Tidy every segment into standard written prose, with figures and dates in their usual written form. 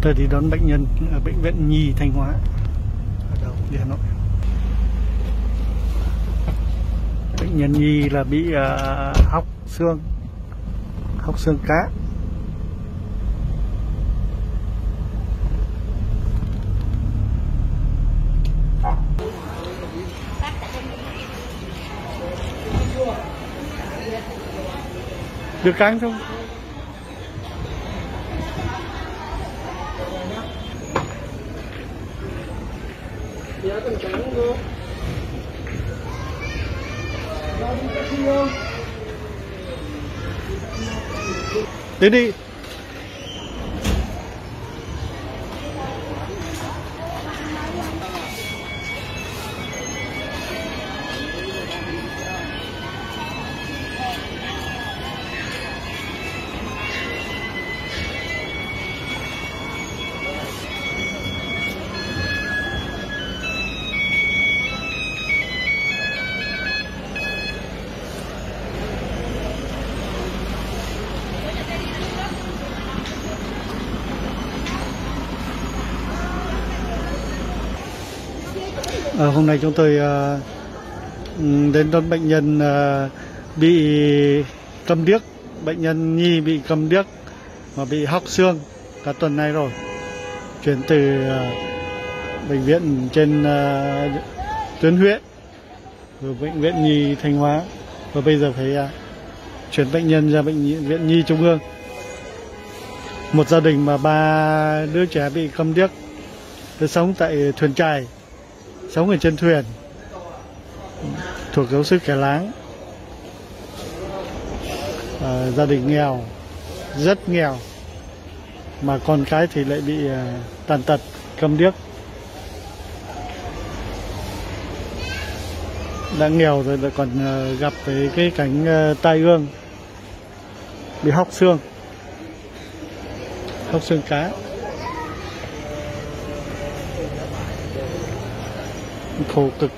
tôi đi đón bệnh nhân ở bệnh viện Nhi Thanh Hóa ở đâu đi Hà Nội. Bệnh nhân Nhi là bị hóc xương cá. Được căng không? Đi đi. Hôm nay chúng tôi đến đón bệnh nhân bị câm điếc, bệnh nhân Nhi bị câm điếc mà bị hóc xương cả tuần nay rồi, chuyển từ bệnh viện trên tuyến huyện rồi bệnh viện Nhi Thanh Hóa, và bây giờ phải chuyển bệnh nhân ra bệnh viện Nhi Trung ương. Một gia đình mà 3 đứa trẻ bị câm điếc, tôi sống tại thuyền chài, sống ở trên thuyền thuộc giáo xứ Kẻ Láng. Gia đình nghèo, rất nghèo, mà con cái thì lại bị tàn tật, câm điếc. Đã nghèo rồi lại còn gặp cái cảnh tai ương, bị hóc xương cá. Khổ cực.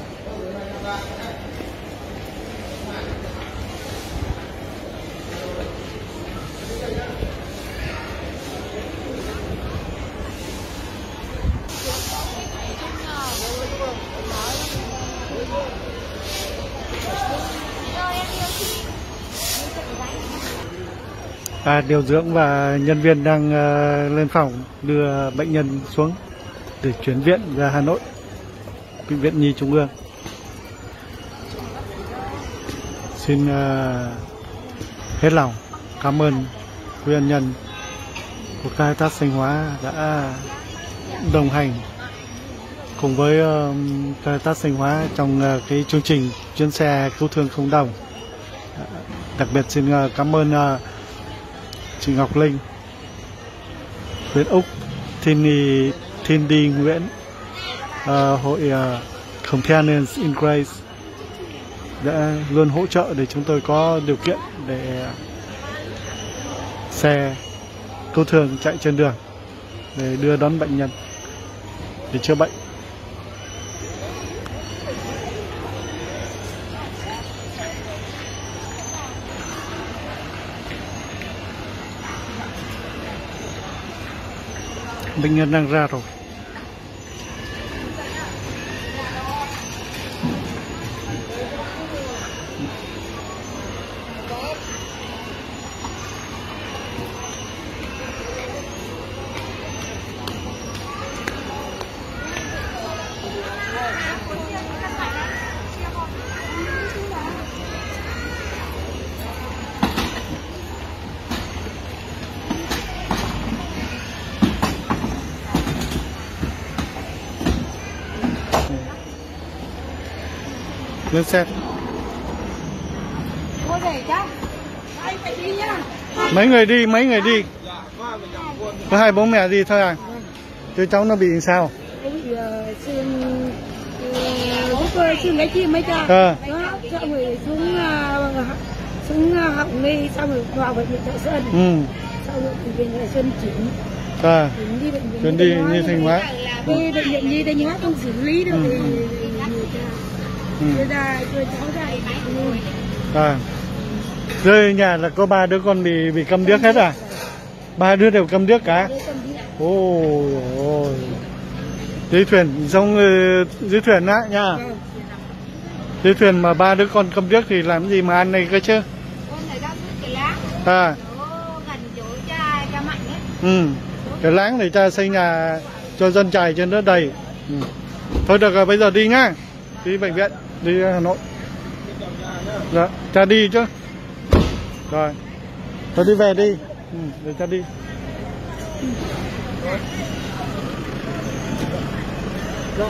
Điều dưỡng và nhân viên đang lên phòng đưa bệnh nhân xuống để chuyển viện ra Hà Nội, bệnh viện Nhi Trung ương. Xin hết lòng cảm ơn quý ân nhân của Caritas Thanh Hóa đã đồng hành cùng với Caritas Thanh Hóa trong cái chương trình chuyến xe cứu thương không đồng. Đặc biệt xin cảm ơn chị Ngọc Linh, Nguyễn Úc, Thiên Đi Nguyễn, hội Companions in Grace đã luôn hỗ trợ để chúng tôi có điều kiện để xe cứu thương chạy trên đường để đưa đón bệnh nhân để chữa bệnh. Bệnh nhân đang ra rồi. Lên xe. Mấy người đi? Có 2 bố mẹ đi thôi à? Chứ cháu nó bị sao? Nó bị xương cái chim mấy cha. Nó xong rồi xuống họng đi, xong rồi vào bệnh viện Thọ Xuân. Xong rồi bệnh viện Thọ Xuân chuyển đi Nhi Thanh Hóa. Đi bệnh viện Nhi Thanh Hóa không xử lý được thì đưa ra cho cháu ra. Rơi nhà là có 3 đứa con bị câm điếc hết à? Ba đứa đều cầm điếc cả. Ôi ôi. Dưới thuyền xong dưới thuyền á nha. Dưới thuyền mà ba đứa con cầm điếc thì làm gì mà ăn này cơ chứ? Con này đang cái láng. À. Gần chỗ cha Mạnh ấy. Ừ. Cái láng để cha xây nhà cho dân chài cho nó đầy. Ừ. Thôi được rồi, bây giờ đi nhá. Đi bệnh viện, đi Hà Nội. Dạ, cha đi chứ. Rồi. Thôi đi về đi. Ừ, để cha đi. Rồi.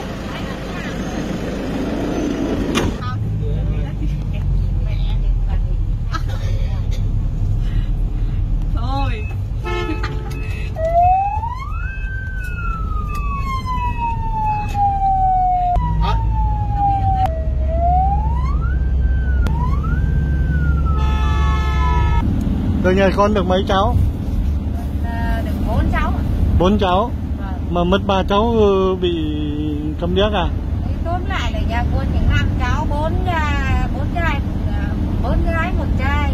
Thôi. Rồi nhà con được mấy cháu? Được 4 cháu. 4 cháu. Vâng. Mà mất 3 cháu bị cầm điếc à? Tóm lại là nhà con thì 5 cháu, 4 trai, 4 gái 1 trai.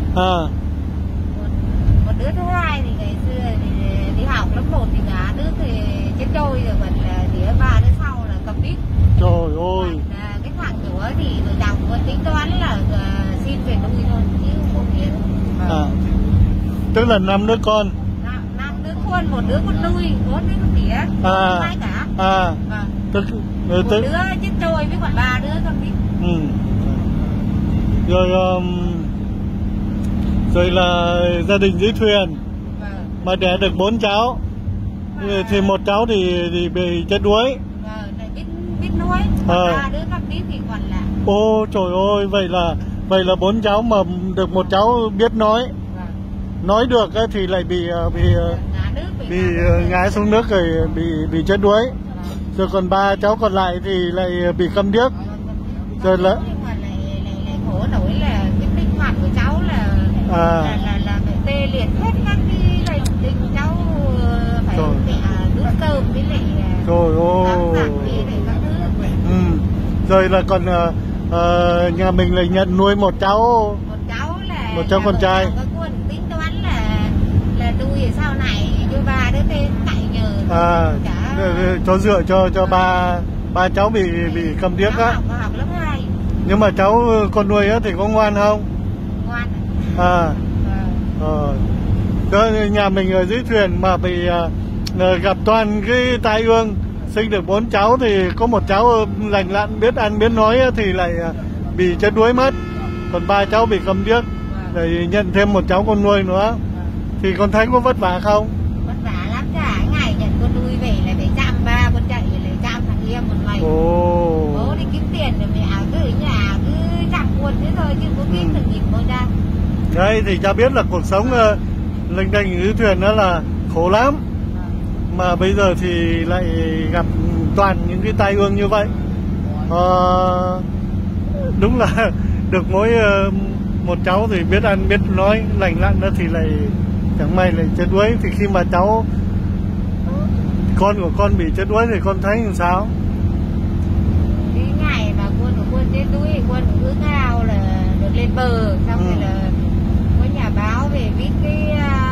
Một đứa thứ hai thì ngày xưa thì đi học lớp 1 thì ngã đứa thì chết trôi rồi, còn đứa 3 đứa sau là cầm điếc. Trời ơi. Cái thằng nữa thì vợ chồng con tính toán là xin về nuôi thôi chứ không biết. Tức là 5 đứa con. 5 đứa con, 1 đứa con nuôi, 4 đứa con tỉa, hai cả. Tức một đứa chết trôi với còn 3 đứa cầm điếc. Rồi rồi là gia đình dưới thuyền mà đẻ được 4 cháu. Thì 1 cháu thì bị chết đuối. Biết nuôi, 3 đứa cầm điếc thì còn là. Ô trời ơi, vậy là 4 cháu mà được 1 cháu biết nói. Nói được thì lại bị ngã xuống nước rồi bị chết đuối. Rồi còn 3 cháu còn lại thì lại bị cầm điếc. Rồi là khổ nổi là cái sinh hoạt của cháu là phải tê liệt hết các cái lành tình cháu, phải mẹ đút cơm với lại giặt với lại các thứ. Rồi là còn nhà mình lại nhận nuôi 1 cháu. Một cháu con trai. Tính toán là nuôi sau này cho 3 đứa tên cậy nhờ. Cho dựa cho ba cháu bị cầm điếc á. Học lớp 2. Nhưng mà cháu con nuôi á thì có ngoan không? Ngoan. Đó, nhà mình ở dưới thuyền mà bị gặp toàn cái tai ương, sinh được 4 cháu thì có 1 cháu lành lặn biết ăn biết nói thì lại bị chết đuối mất. Còn 3 cháu bị cầm điếc. Rồi nhận thêm 1 cháu con nuôi nữa. Thì con thấy có vất vả không? Vất vả lắm, cả ngày nhận con nuôi về là phải chăm 3 con chạy lại chăm thằng em một mày. Bố đi kiếm tiền rồi mẹ cứ ở nhà cứ chăm con thế thôi chứ có kiếm được gì đâu ra. Đấy thì cha biết là cuộc sống lênh đênh dưới thuyền đó là khổ lắm. Mà bây giờ thì lại gặp toàn những cái tai ương như vậy. Đúng là được mỗi 1 cháu thì biết ăn biết nói lành lặn đó thì lại chẳng may lại chết đuối. Thì khi mà con của con bị chết đuối thì con thấy làm sao? Cái ngày mà con của con chết đuối thì con cũng ước ao là được lên bờ. Xong rồi là có nhà báo về viết cái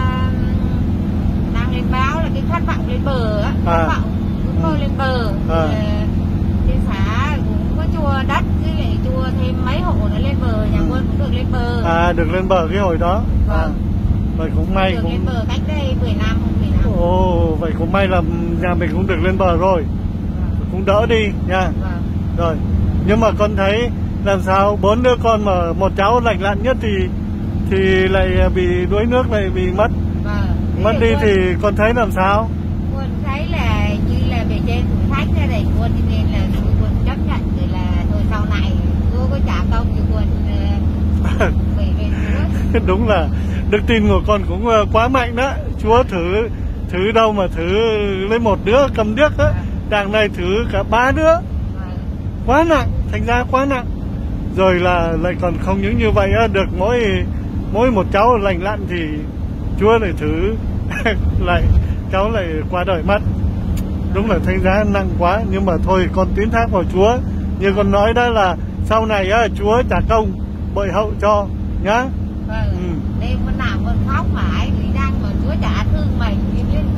đăng lên báo là cái khát vọng lên bờ á, khát vọng ước mơ lên bờ. Trên xã cũng có chua đất với lại chua thêm mấy hộ nữa lên bờ, nhà con cũng được lên bờ. Được lên bờ cái hồi đó. Vậy cũng may được cũng lên bờ cách đây 10 năm. Vậy cũng may là nhà mình cũng được lên bờ rồi. Cũng đỡ đi nha. Rồi. Nhưng mà con thấy làm sao 4 đứa con mà 1 cháu lành lặn nhất thì lại bị đuối nước, lại bị mất. Mất đi thì con thấy làm sao? Con thấy là như là bề trên thử thách ra đây con, cho nên là con chấp nhận rồi là thôi sau này cô có trả công cho con về nước. Đúng là đức tin của con cũng quá mạnh đó. Chúa thử đâu mà thử lấy 1 đứa cầm điếc á, đằng này thử cả 3 đứa. Quá nặng, thành ra quá nặng. Rồi là lại còn không những như vậy á, được mỗi 1 cháu lành lặn thì Chúa lại thử lại cháu lại qua đời mất. Đúng là thành ra nặng quá. Nhưng mà thôi con tín thác vào Chúa. Như con nói đó là sau này á, Chúa trả công bội hậu cho nhá. Đêm con nào con khóc mãi vì đang mà Chúa trả thương mày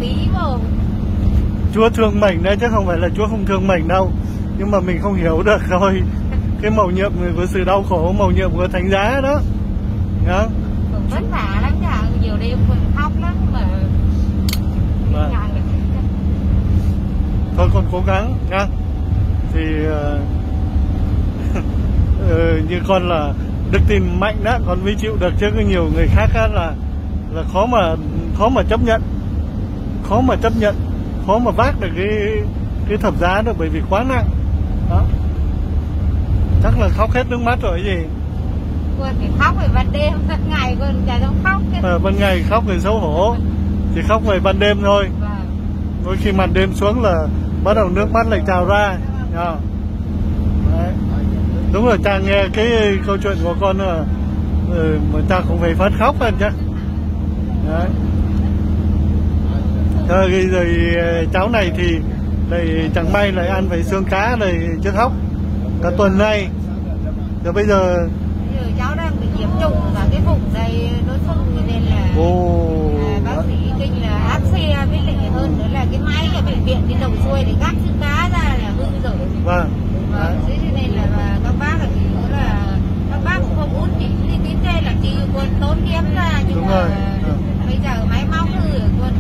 tí mà. Chúa thương mình đấy chứ không phải là Chúa không thương mình đâu, nhưng mà mình không hiểu được thôi. Cái mầu nhiệm của sự đau khổ, mầu nhiệm của thánh giá đó. Nhá. Vất vả lắm cả, nhiều đêm còn khóc lắm mà. Thôi con cố gắng nha. Thì như con là đức tin mạnh đó, con mới chịu được, chứ có nhiều người khác là khó mà chấp nhận, khó mà vác được cái thập giá được, bởi vì quá nặng đó. Chắc là khóc hết nước mắt rồi gì. Con thì khóc về ban đêm, ban ngày con chả không khóc. Ban ngày khóc thì xấu hổ, chỉ khóc về ban đêm thôi. Đôi khi màn đêm xuống là bắt đầu nước mắt lại trào ra. Đấy. Đúng rồi, cha nghe cái câu chuyện của con là mà cha cũng phải phát khóc lên chứ. Đấy. Rồi cháu này thì lại chẳng may lại ăn phải xương cá này chết khóc cả tuần nay. Rồi bây giờ cháu đang bị nhiễm trùng cả cái vùng đây đối phương, nên là bác sĩ kinh là áp xe, với lại hơn nữa là cái máy ở bệnh viện đi đầu xuôi để gắp xương cá ra là hư rồi. Vâng. Thế nên là các bác là các bác cũng không muốn chỉ đi đến đây là chi quân tốn kém ra, nhưng đúng mà rồi. bây giờ máy móc hư rồi quân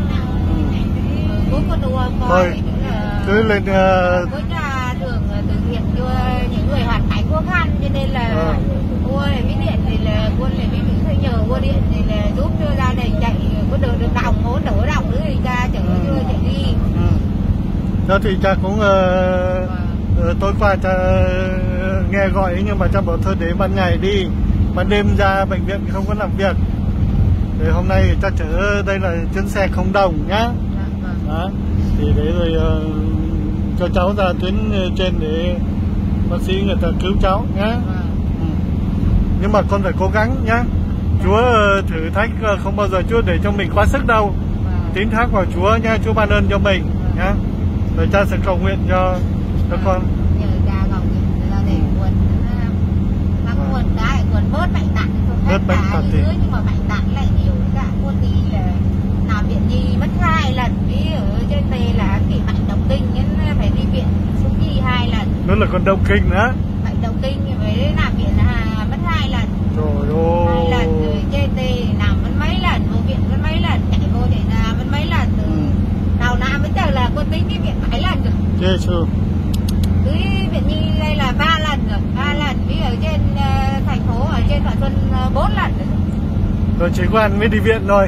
con đùa coi cứ lên có nhà thường từ thiện cho những người hoàn cảnh khó khăn, cho nên là mua máy điện thì là quân này mới bị nhờ mua điện thì là giúp cho gia đình chạy có được đồng hỗ đỡ đồng nữa thì ra chở chưa chạy đi. Đó thì cha cũng tối qua cha nghe gọi, nhưng mà cha bảo thôi để ban ngày đi, ban đêm ra bệnh viện không có làm việc. Thì hôm nay cha chở đây là chuyến xe không đồng nhá. Đó. Thì để rồi cho cháu ra tuyến trên để bác sĩ người ta cứu cháu nhá. Nhưng mà con phải cố gắng nhá. Chúa thử thách không bao giờ Chúa để cho mình quá sức đâu. Tín thác vào Chúa nha, Chúa ban ơn cho mình nhá. Rồi cha sẽ cầu nguyện cho con. Nhờ cha cầu nguyện là để nguồn cái nguồn bớt bệnh tật, bớt bệnh tật thì nhưng mà bệnh tật lại nhiều cả. Quân đi là nằm viện nhi mất 2 lần, đi ở trên đây là bị bệnh động kinh nên phải đi viện xuống nhi 2 lần. Đó là con động kinh nữa. Bệnh động kinh thì phải nằm viện là mất 2 lần. Trời ơi. 2 lần rồi trên đây nằm mất mấy lần, vô viện mất mấy lần, chạy vô chạy ra mất mấy lần, từ đầu năm đến giờ là quân tính đi viện 7 lần rồi. Jesus. Cái viện nhi đây là 3 lần rồi, 3 lần, đi ở trên thành phố ở trên Thọ Xuân 4 lần rồi. Rồi chỉ có ăn mới đi viện thôi.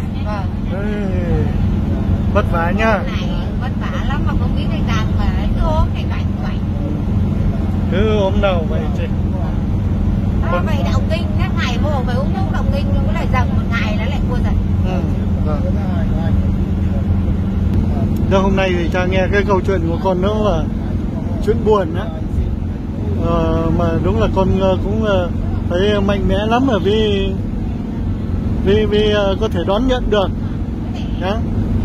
Vất vả nhá. Vất vả lắm mà không biết cái càng mà cứ ốm thì cảnh vậy. Cứ ốm đầu vậy chị. Vậy động kinh các ngày vô phải uống thuốc động kinh, nó lại dần một ngày nó lại cua dần. Đó, hôm nay thì cha nghe cái câu chuyện của con nữa là chuyện buồn á. Mà đúng là con cũng thấy mạnh mẽ lắm, là vì có thể đón nhận được nhá.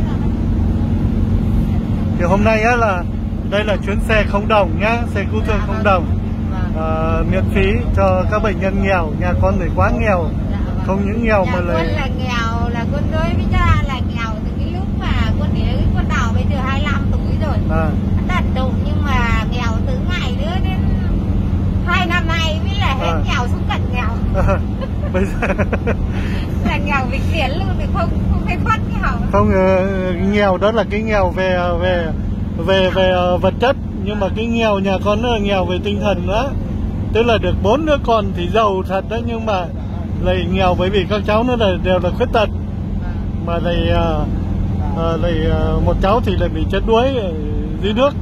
Thì hôm nay á là đây là chuyến xe không đồng nhá, xe cứu thương không đồng, miễn phí cho các bệnh nhân nghèo. Nhà con thì quá nghèo, không những nghèo mà lại là nghèo, là con đối với cha là nghèo từ cái lúc mà con để con đào bây giờ 25 tuổi rồi, đạt đủ, nhưng mà nghèo từ ngày nữa đến 2 năm nay mới là hết nghèo xuống cận nghèo. Bây giờ là nghèo vĩnh viễn luôn, thì không phải thoát nghèo. Không, nghèo đó là cái nghèo về vật chất, nhưng mà cái nghèo nhà con là nghèo về tinh thần nữa. Tức là được 4 đứa con thì giàu thật đấy, nhưng mà lại nghèo bởi vì các cháu nó đều là khuyết tật, mà lại một cháu thì lại bị chết đuối dưới nước,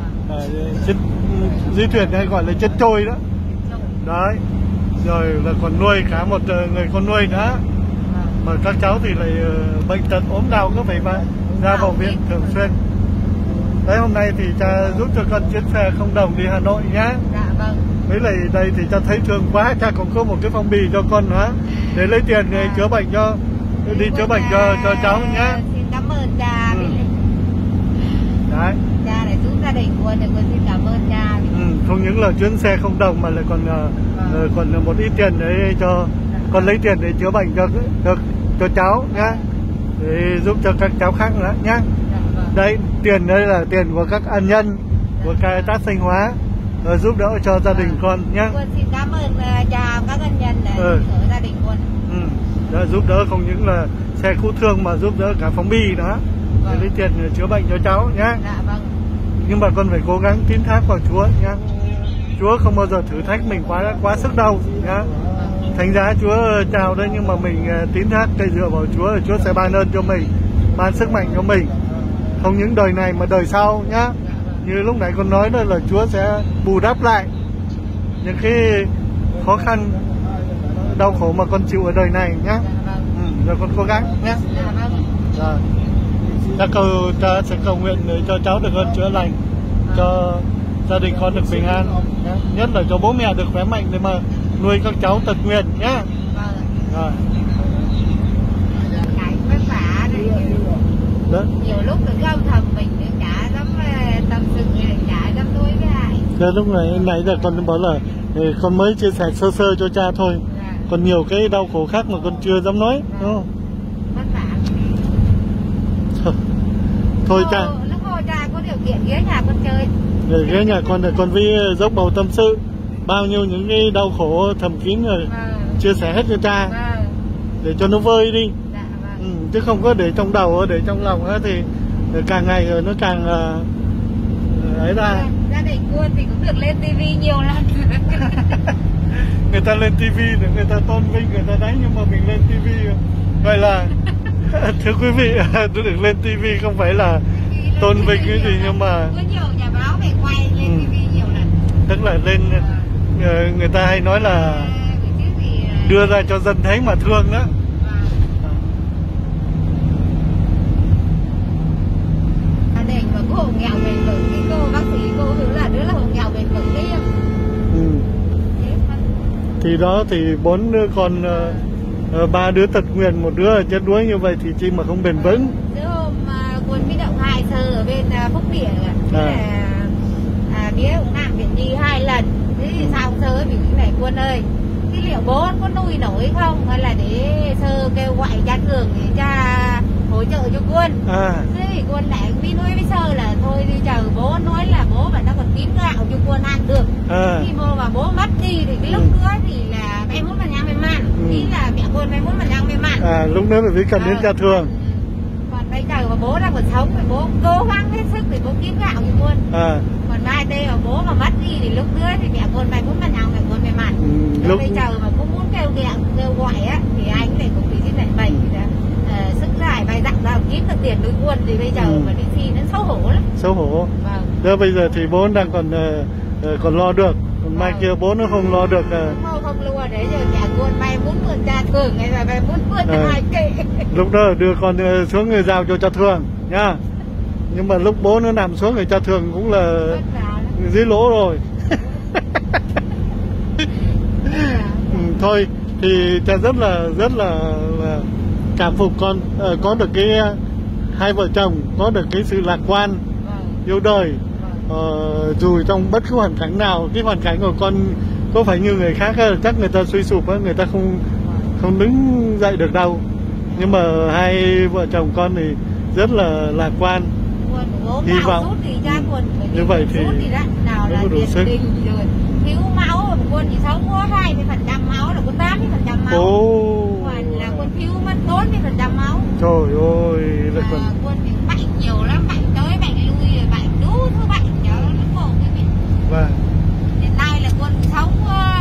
dưới thuyền hay gọi là chết trôi đó. Đấy, rồi là còn nuôi cả một người con nuôi nữa, mà các cháu thì lại bệnh tật ốm đau cứ phải ra vào viện thường xuyên. Đấy, hôm nay thì cha giúp cho con chuyến xe không đồng đi Hà Nội nhá. Dạ vâng. Với lại đây thì cha thấy thương quá, cha cũng có một cái phong bì cho con nữa để lấy tiền để chữa bệnh cho cho cháu nhá. Xin cảm ơn cha. Đấy. Cha để giúp gia đình con, thì con xin cảm ơn cha. Không những là chuyến xe không đồng mà lại còn một ít tiền để cho con lấy tiền để chữa bệnh cho cháu nhá. để giúp cho các cháu khác nữa nhá. Đây, tiền đây là tiền của các ân nhân của Caritas Thanh Hóa giúp đỡ cho gia đình con nhá. Quân xin cảm ơn chào các ân nhân ở gia đình quân. Đã giúp đỡ không những là xe cứu thương mà giúp đỡ cả phóng bi đó để lấy tiền chữa bệnh cho cháu nhá. Nhưng mà con phải cố gắng tín thác vào Chúa nhá. Chúa không bao giờ thử thách mình quá sức đâu nhá. Thành ra Chúa chào đây, nhưng mà mình tín thác cây dựa vào Chúa, Chúa sẽ ban ơn cho mình, ban sức mạnh cho mình, không những đời này mà đời sau nhá. Như lúc nãy con nói đó là Chúa sẽ bù đắp lại những cái khó khăn đau khổ mà con chịu ở đời này nhá. Rồi con cố gắng nhé. Rồi ta sẽ cầu nguyện để cho cháu được ơn chữa lành, cho gia đình con được bình an nhé. Nhất là cho bố mẹ được khỏe mạnh để mà nuôi các cháu tật nguyền nhé. Rồi. Nhiều lúc được âm thầm mình chả dám tâm sự, chả dám nuôi với ai. Lúc nãy giờ con bảo là con mới chia sẻ sơ sơ cho cha thôi. Còn nhiều cái đau khổ khác mà con chưa dám nói, đúng không? Thôi cha. Lúc hồi cha có điều kiện ghé nhà con chơi. Ghé nhà con với dốc bầu tâm sự bao nhiêu những cái đau khổ thầm kín rồi chia sẻ hết cho cha để cho nó vơi đi. Chứ không có để trong đầu, để trong lòng ấy thì càng ngày rồi nó càng ấy ra. Gia đình quân thì cũng được lên tivi nhiều lắm. Người ta lên tivi để người ta tôn vinh, người ta đánh, nhưng mà mình lên tivi vậy là thưa quý vị, được lên tivi không phải là tôn vinh cái gì, nhưng mà có nhiều nhà báo về quay lên tivi nhiều lần. Tức là lên người ta hay nói là đưa ra cho dân thấy mà thương đó. Để mà có hộ nghèo bền vững, cái cô bác sĩ cô hướng là đứa là hộ nghèo bền vững đấy. Thì đó thì 4 đứa con, 3 đứa tật nguyền, 1 đứa chết đuối như vậy thì chi mà không bền vững. Giữa hôm quân mới động 2 sơ ở bên Phúc Địa là bía cũng làm viện nhi 2 lần. Thế thì sao sơ vì cái này quân ơi, cái liệu bố có nuôi nổi không, hay là để sơ kêu gọi cha Cường để cha hỗ trợ cho quân. Thế thì quân lại đi nuôi với sơ là thôi đi chờ bố nói là bố mà nó còn kiếm gạo cho quân ăn được. Khi mà bố mất đi thì cái lúc nữa thì là mẹ muốn mà nhang mẹ mặn, ý là mẹ quân mẹ muốn mà nhang mẹ mặn. Lúc nữa phải cần đến cha Thường. Còn bây giờ mà bố đang còn sống thì bố cố gắng hết sức để bố kiếm gạo cho quân. Còn mai đây mà bố mà mất đi thì lúc nữa thì mẹ quân mày muốn mà nhang mẹ quân mẹ mặn. Lúc bây giờ mà cũng muốn kêu gọi á thì anh này cũng bị cái này bệnh thì sức dài bay dặn ra kiếm được tiền nuôi quân thì bây giờ mà đi thi nó xấu hổ lắm. Xấu hổ. Đó bây giờ thì bố đang còn lo được, còn mai kia bố nó không lo được. Không lo đấy, giờ nhà quân mày muốn mượn cha Thường hay là mày muốn mượn 2 cây. Lúc đó đưa con xuống người giao cho cha Thường nhá. Nhưng mà lúc bố nó nằm xuống thì cha Thường cũng là dưới lỗ rồi. Thôi thì cha rất là cảm phục con có được cái hai vợ chồng có được cái sự lạc quan, yêu đời, dù trong bất cứ hoàn cảnh nào. Cái hoàn cảnh của con có phải như người khác chắc người ta suy sụp, người ta không đứng dậy được đâu, nhưng mà hai vợ chồng con thì rất là lạc quan, hy vọng như vậy thì nào đủ sức. Thiếu máu quân chỉ sống có 20% máu là có 80% máu. Còn là quân thiếu mất 40% máu. Trời ơi, là quân bị bệnh nhiều lắm, bệnh tới bệnh lui, bệnh đủ thứ bệnh nhớ nó khổ cái việc. Hiện nay là quân sống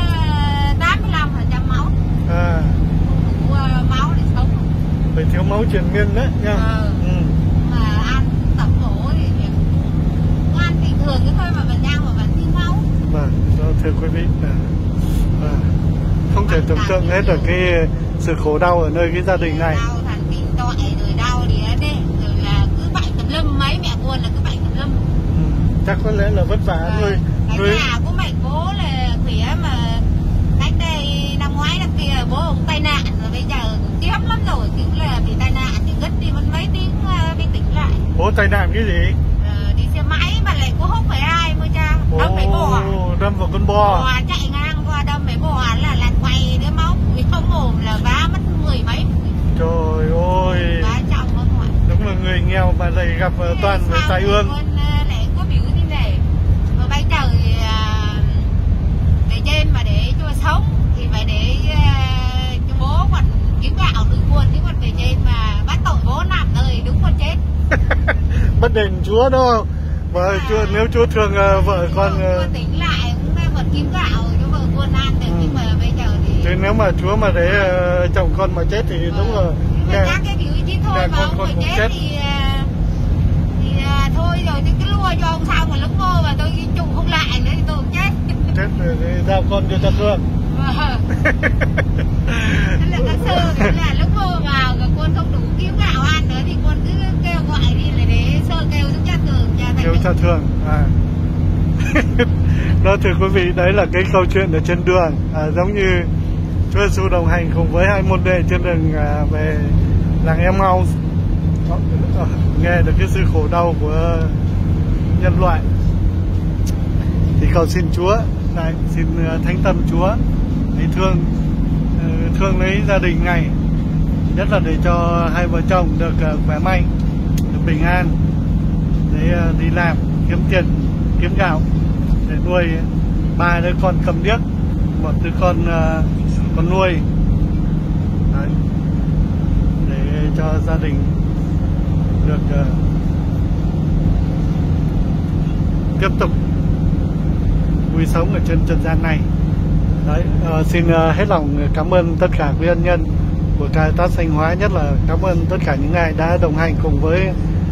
85% máu. Không đủ máu để sống. Phải thiếu máu truyền miên đấy nha. Mà ăn tập bổ thì ăn bình thường cái thôi mà mình nhang mà vẫn thiếu máu. Thưa quý vị, không thể tưởng tượng hết được cái sự khổ đau ở nơi cái gia đình này. Đau thần kinh tọa rồi đau thì đấy, rồi là cứ bệnh tùm lum, mấy mẹ quân là cứ bệnh tùm lum. Chắc có lẽ là vất vả thôi. Cái nhà của mẹ bố là khỏe mà cách đây năm ngoái năm kia bố ông tai nạn rồi bây giờ cũng kém lắm rồi, kiểu là bị tai nạn thì ngất đi mất mấy tiếng mới tỉnh lại. Bố tai nạn cái gì? Đi xe máy mà lại có hút phải ai mới cha, đâm phải bò. Đâm vào con bò. Chạy ngang qua đâm phải bò là lạt quay đứa máu, không mồm là vá mất 10 mấy. Trời ơi. Vá trọng người nghèo mà lại gặp toàn với tai ương. Lại có biểu như này, mà bây giờ để trên mà để cho sống thì phải để cho bố còn kiếm gạo từ nguồn, chứ còn về trên mà bắt tội bố nằm nơi đúng con chết. Bất đền Chúa đâu. Vợ Chúa, nếu Chúa thương vợ con tính lại cũng vẫn kiếm gạo cho vợ con ăn được, nhưng mà bây giờ thì chứ nếu mà Chúa mà để chồng con mà chết thì đúng rồi. Các cái biểu chứ thôi mà ông mà chết thì thôi rồi thì cứ lua cho ông sao mà lúc mơ mà tôi trùng không lại nữa thì tôi cũng chết. Chết rồi thì giao con cho cha thương. Thế là các sơ là lúc mơ vào rồi con không đủ kiếm gạo ăn nữa thì con cứ kêu gọi đi là để sơ kêu giúp cha thương, kêu cha thương. Đó, thưa quý vị, đấy là cái câu chuyện ở trên đường, giống như Chúa Giêsu đồng hành cùng với hai môn đệ trên đường về làng Emmaus, nghe được cái sự khổ đau của nhân loại. Thì cầu xin Chúa, xin Thánh Tâm Chúa hãy thương lấy gia đình này, nhất là để cho hai vợ chồng được khỏe mạnh, được bình an để đi làm kiếm tiền kiếm gạo để nuôi 3 đứa con cầm điếc, 1 đứa con nuôi. Đấy. Để cho gia đình được tiếp tục vui sống ở trên trần gian này. Đấy, xin hết lòng cảm ơn tất cả quý ân nhân của Caritas Thanh Hóa, nhất là cảm ơn tất cả những ai đã đồng hành cùng với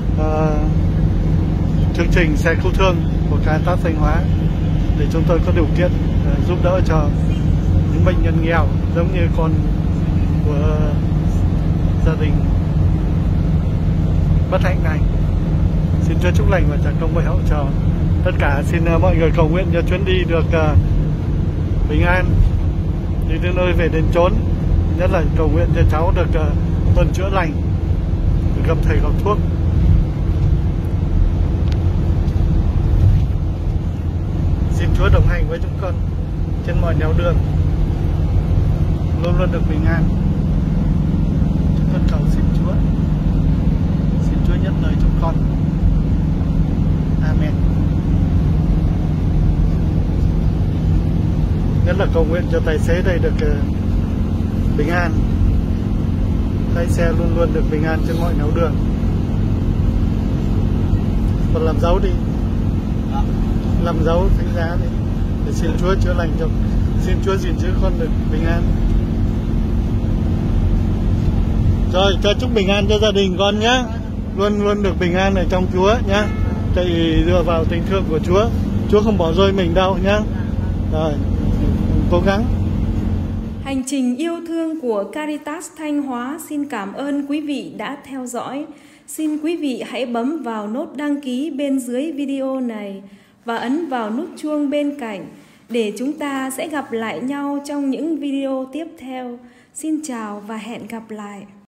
chương trình xe cứu thương của Caritas Thanh Hóa, để chúng tôi có điều kiện giúp đỡ cho những bệnh nhân nghèo giống như con của gia đình bất hạnh này. Xin Chúa chúc lành và trả công với hậu cho tất cả. Xin mọi người cầu nguyện cho chuyến đi được bình an, đi đến nơi về đến chốn, nhất là cầu nguyện cho cháu được tuần chữa lành, được gặp thầy gặp thuốc. Xin Chúa đồng hành với chúng con trên mọi nẻo đường, luôn luôn được bình an. Chúng con cầu xin Chúa nhận lời chúng con. Amen. Nhất là cầu nguyện cho tài xế đây được bình an, lái xe luôn luôn được bình an trên mọi nẻo đường. Còn làm dấu đi, làm dấu thánh giá đi, để xin Chúa chữa lành cho, xin Chúa gìn giữ con được bình an. Rồi, cho chúc bình an cho gia đình con nhé, luôn luôn được bình an ở trong Chúa nhé. Tại dựa vào tình thương của Chúa không bỏ rơi mình đâu nhé. Rồi, cố gắng. Hành trình yêu thương của Caritas Thanh Hóa xin cảm ơn quý vị đã theo dõi. Xin quý vị hãy bấm vào nút đăng ký bên dưới video này và ấn vào nút chuông bên cạnh để chúng ta sẽ gặp lại nhau trong những video tiếp theo. Xin chào và hẹn gặp lại.